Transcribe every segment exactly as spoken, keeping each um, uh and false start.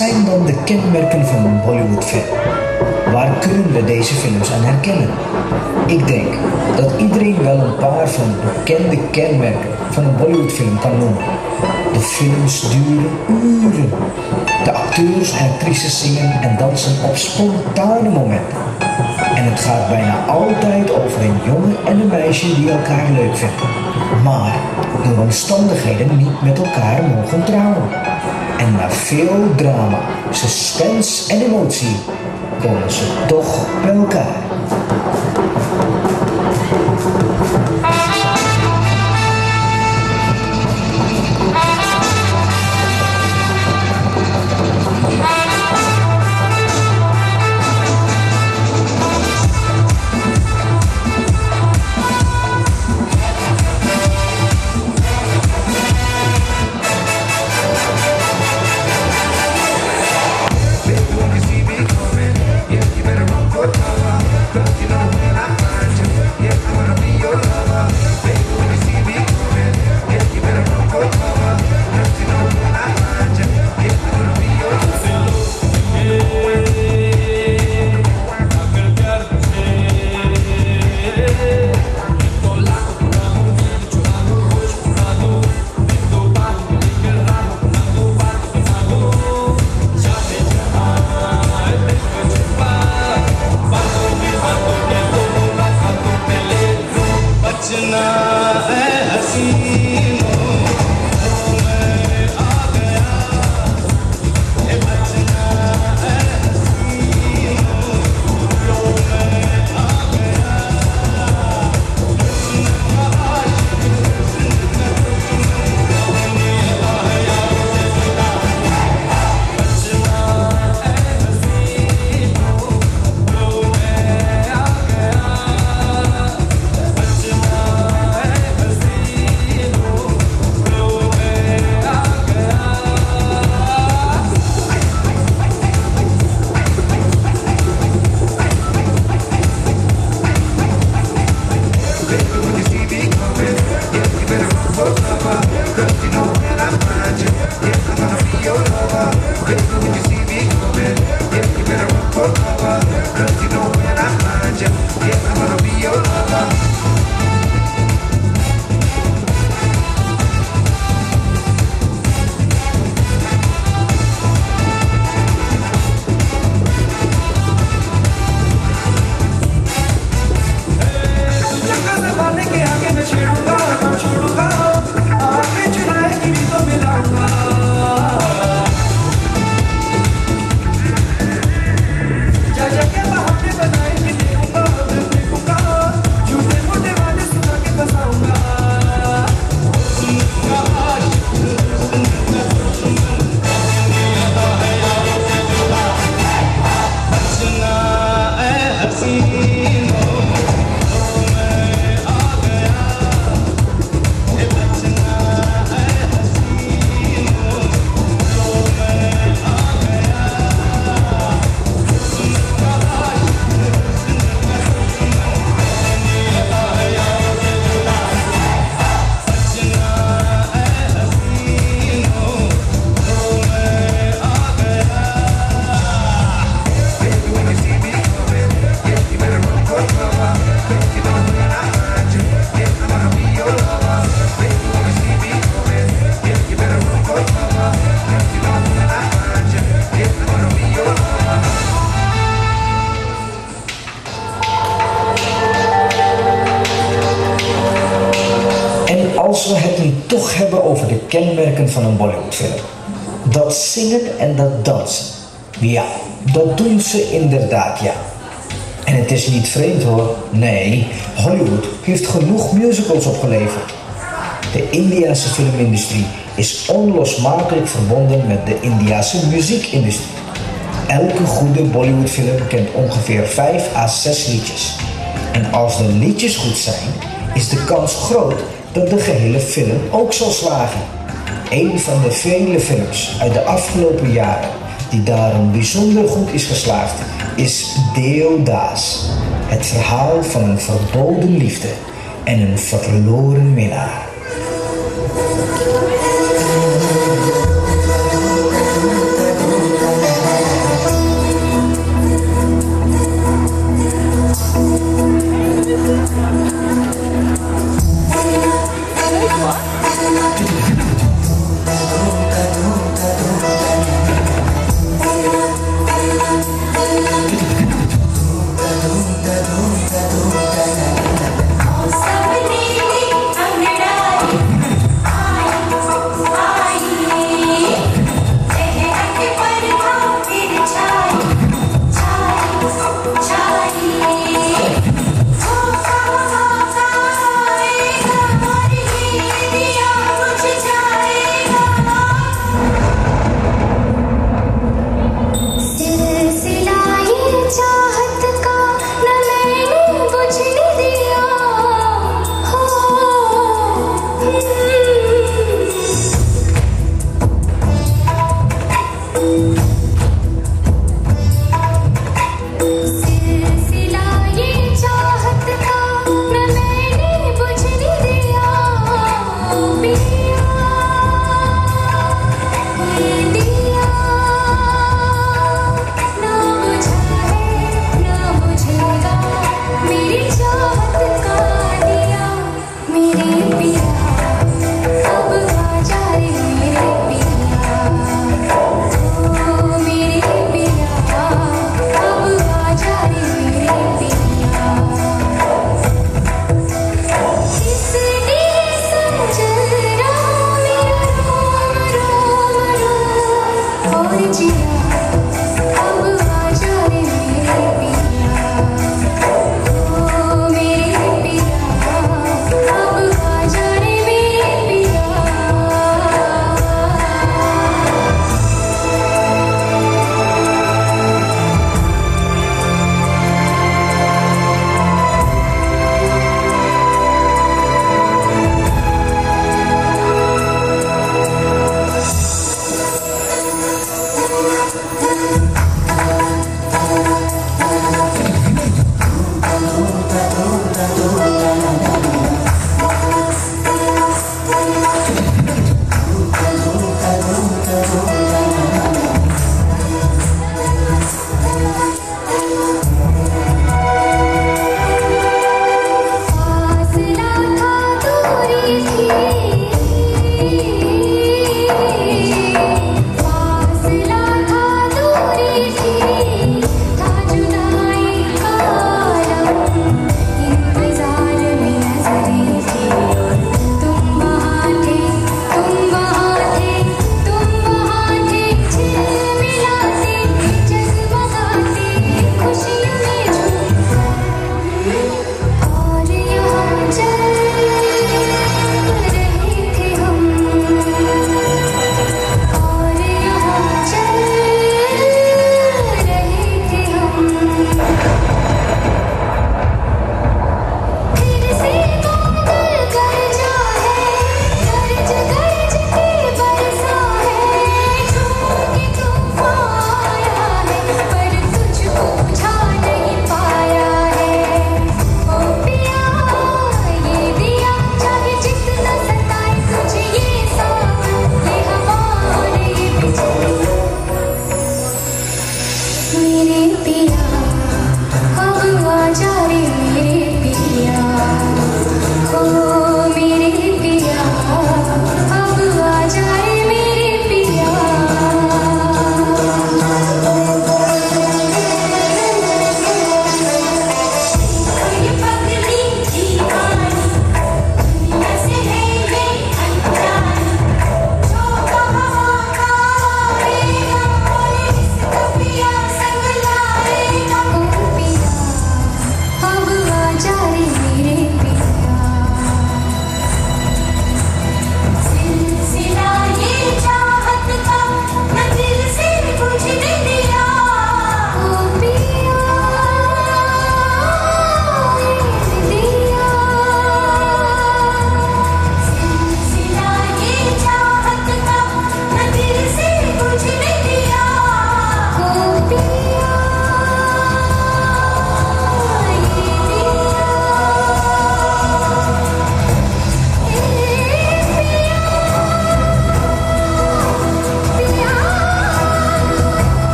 zijn dan de kenmerken van een Bollywoodfilm? Waar kunnen we deze films aan herkennen? Ik denk dat iedereen wel een paar van de bekende kenmerken van een Bollywoodfilm kan noemen. De films duren uren. De acteurs en actrices zingen en dansen op spontane momenten. En het gaat bijna altijd over een jongen en een meisje die elkaar leuk vinden, maar door omstandigheden niet met elkaar mogen trouwen. En na veel drama, suspense en emotie komen ze toch bij elkaar. Als we het nu toch hebben over de kenmerken van een Bollywoodfilm. Dat zingen en dat dansen. Ja, dat doen ze inderdaad, ja. En het is niet vreemd hoor. Nee, Hollywood heeft genoeg musicals opgeleverd. De Indiase filmindustrie is onlosmakelijk verbonden met de Indiase muziekindustrie. Elke goede Bollywoodfilm kent ongeveer vijf à zes liedjes. En als de liedjes goed zijn, is de kans groot dat de gehele film ook zal slagen. Een van de vele films uit de afgelopen jaren die daarom bijzonder goed is geslaagd, is Deodaas. Het verhaal van een verboden liefde en een verloren minnaar.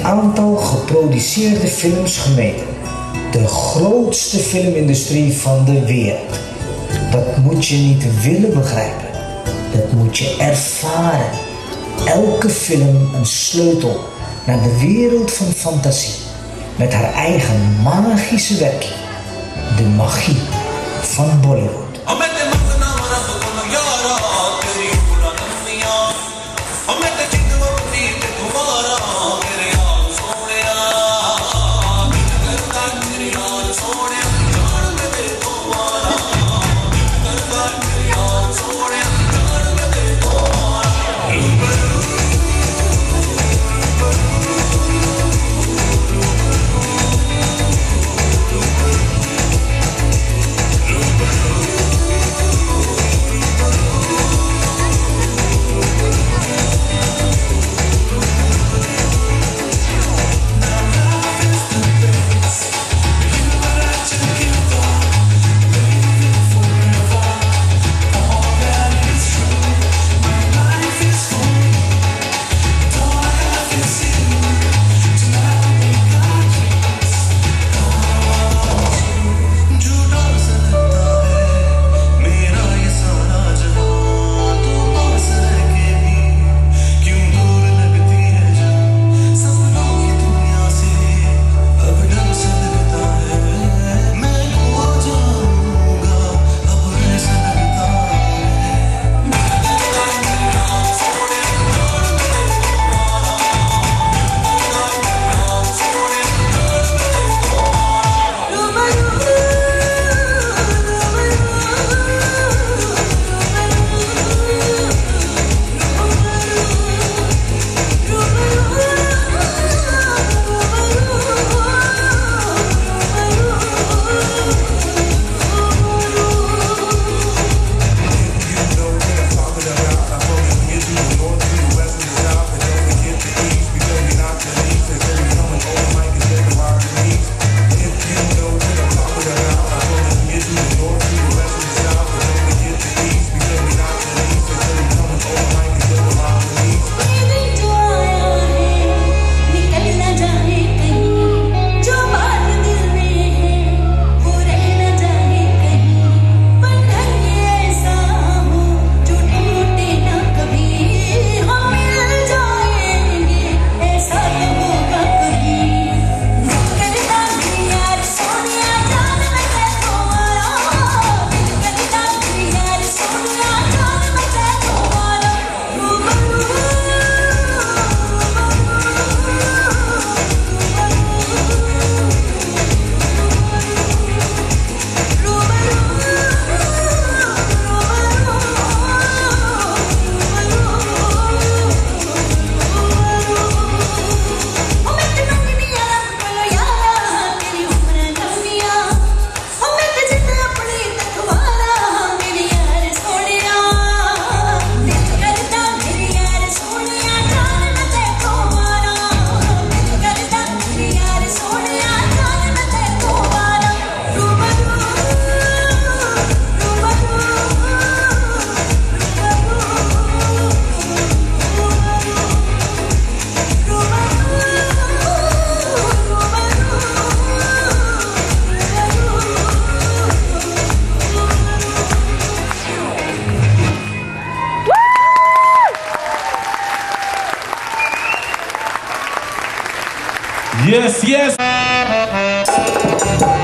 aantal geproduceerde films gemeten. De grootste filmindustrie van de wereld. Dat moet je niet willen begrijpen. Dat moet je ervaren. Elke film een sleutel naar de wereld van fantasie. Met haar eigen magische werking. De magie van Bollywood. Yes, yes.